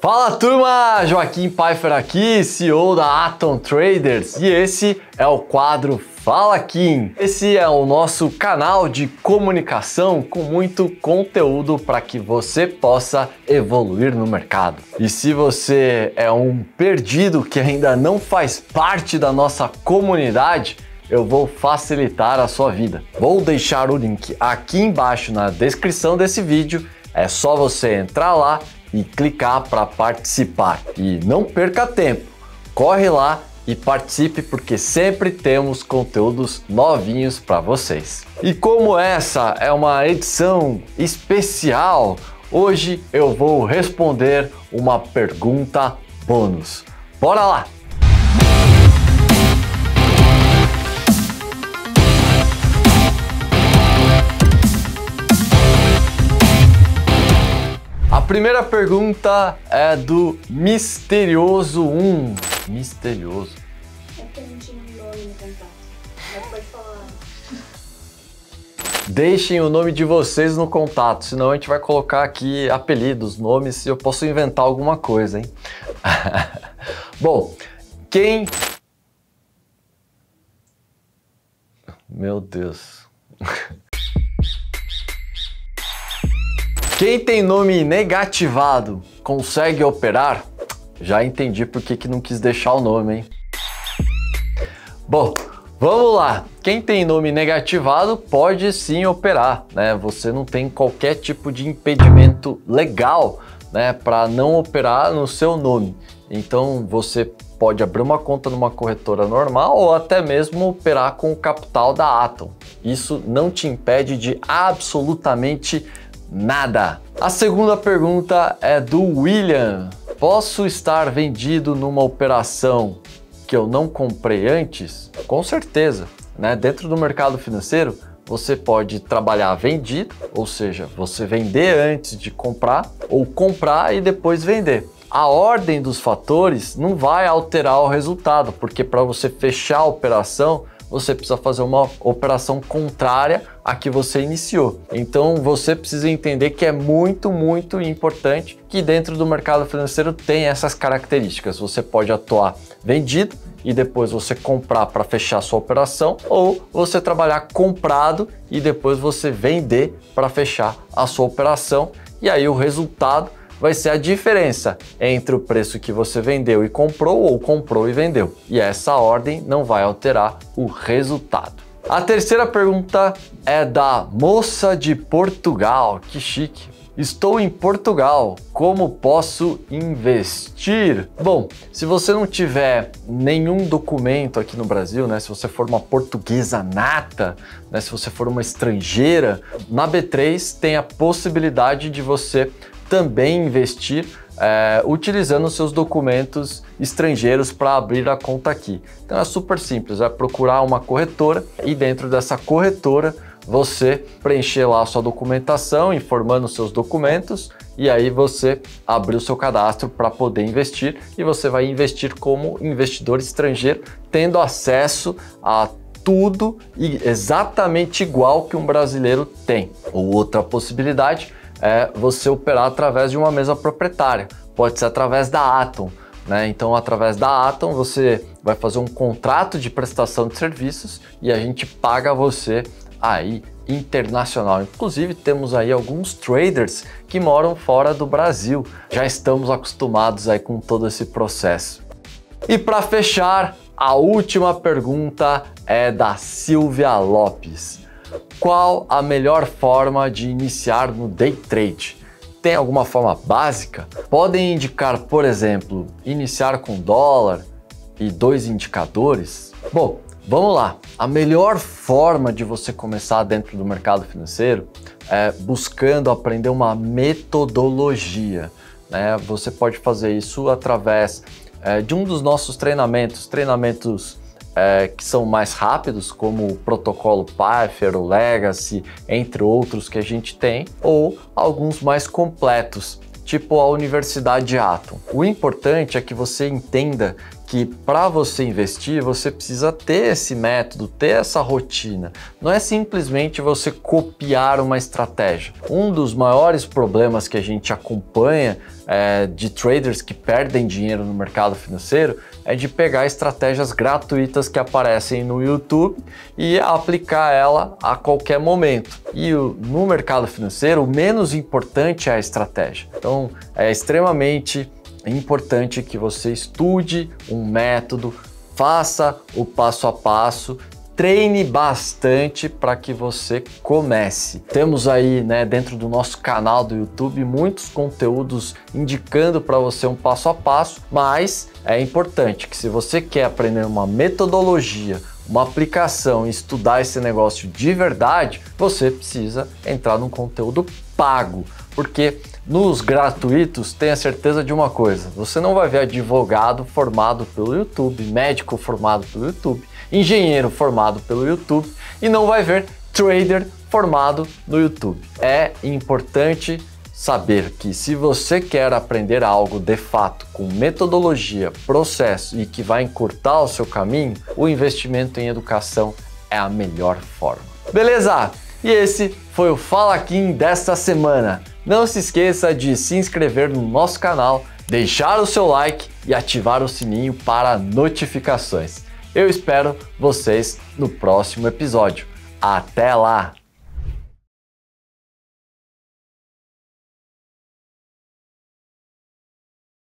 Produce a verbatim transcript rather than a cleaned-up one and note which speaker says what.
Speaker 1: Fala turma, Joaquim Pfeiffer aqui, C E O da Atom Traders, e esse é o quadro Fala Kim. Esse é o nosso canal de comunicação com muito conteúdo para que você possa evoluir no mercado. E se você é um perdido que ainda não faz parte da nossa comunidade, eu vou facilitar a sua vida. Vou deixar o link aqui embaixo na descrição desse vídeo, é só você entrar lá e clicar para participar. E não perca tempo, corre lá e participe porque sempre temos conteúdos novinhos para vocês. E como essa é uma edição especial, hoje eu vou responder uma pergunta bônus. Bora lá! A primeira pergunta é do Misterioso um. Misterioso.
Speaker 2: É porque não tinha um nome no contato. Mas pode falar.
Speaker 1: Deixem o nome de vocês no contato, senão a gente vai colocar aqui apelidos, nomes, e eu posso inventar alguma coisa, hein? Bom, quem... Meu Deus... Quem tem nome negativado consegue operar? Já entendi por que que não quis deixar o nome, hein? Bom, vamos lá. Quem tem nome negativado pode sim operar, né? Você não tem qualquer tipo de impedimento legal, né, para não operar no seu nome. Então você pode abrir uma conta numa corretora normal ou até mesmo operar com o capital da Atom. Isso não te impede de absolutamente nada. A segunda pergunta é do William. Posso estar vendido numa operação que eu não comprei antes? Com certeza, né? Dentro do mercado financeiro, você pode trabalhar vendido, ou seja, você vender antes de comprar ou comprar e depois vender. A ordem dos fatores não vai alterar o resultado, porque para você fechar a operação, você precisa fazer uma operação contrária à que você iniciou. Então você precisa entender que é muito, muito importante que dentro do mercado financeiro tem essas características. Você pode atuar vendido e depois você comprar para fechar a sua operação, ou você trabalhar comprado e depois você vender para fechar a sua operação, e aí o resultado vai ser a diferença entre o preço que você vendeu e comprou ou comprou e vendeu. E essa ordem não vai alterar o resultado. A terceira pergunta é da Moça de Portugal. Que chique! Estou em Portugal, como posso investir? Bom, se você não tiver nenhum documento aqui no Brasil, né, se você for uma portuguesa nata, né, se você for uma estrangeira, na B três tem a possibilidade de você também investir é, utilizando seus documentos estrangeiros para abrir a conta aqui. Então é super simples, é procurar uma corretora e dentro dessa corretora você preencher lá a sua documentação, informando os seus documentos, e aí você abrir o seu cadastro para poder investir, e você vai investir como investidor estrangeiro, tendo acesso a tudo e exatamente igual que um brasileiro tem. Ou outra possibilidade é você operar através de uma mesa proprietária, pode ser através da Atom, né? Então, através da Atom, você vai fazer um contrato de prestação de serviços e a gente paga você aí internacional. Inclusive, temos aí alguns traders que moram fora do Brasil. Já estamos acostumados aí com todo esse processo. E para fechar, a última pergunta é da Silvia Lopes. Qual a melhor forma de iniciar no day trade? Tem alguma forma básica? Podem indicar, por exemplo, iniciar com dólar e dois indicadores? Bom, vamos lá. A melhor forma de você começar dentro do mercado financeiro é buscando aprender uma metodologia, né? Você pode fazer isso através é, de um dos nossos treinamentos, treinamentos É, que são mais rápidos, como o protocolo Pfeiffer, o Legacy, entre outros que a gente tem, ou alguns mais completos, tipo a Universidade Atom. O importante é que você entenda que para você investir, você precisa ter esse método, ter essa rotina. Não é simplesmente você copiar uma estratégia. Um dos maiores problemas que a gente acompanha é, de traders que perdem dinheiro no mercado financeiro é de pegar estratégias gratuitas que aparecem no YouTube e aplicar ela a qualquer momento. E no mercado financeiro, o menos importante é a estratégia. Então, é extremamente É importante que você estude um método, faça o passo a passo, treine bastante para que você comece. Temos aí, né, dentro do nosso canal do YouTube muitos conteúdos indicando para você um passo a passo, mas é importante que se você quer aprender uma metodologia, uma aplicação e estudar esse negócio de verdade, você precisa entrar num conteúdo pago, porque nos gratuitos, tenha certeza de uma coisa, você não vai ver advogado formado pelo YouTube, médico formado pelo YouTube, engenheiro formado pelo YouTube e não vai ver trader formado no YouTube. É importante saber que se você quer aprender algo de fato com metodologia, processo e que vai encurtar o seu caminho, o investimento em educação é a melhor forma. Beleza? E esse foi o Fala Kim desta semana. Não se esqueça de se inscrever no nosso canal, deixar o seu like e ativar o sininho para notificações. Eu espero vocês no próximo episódio. Até lá!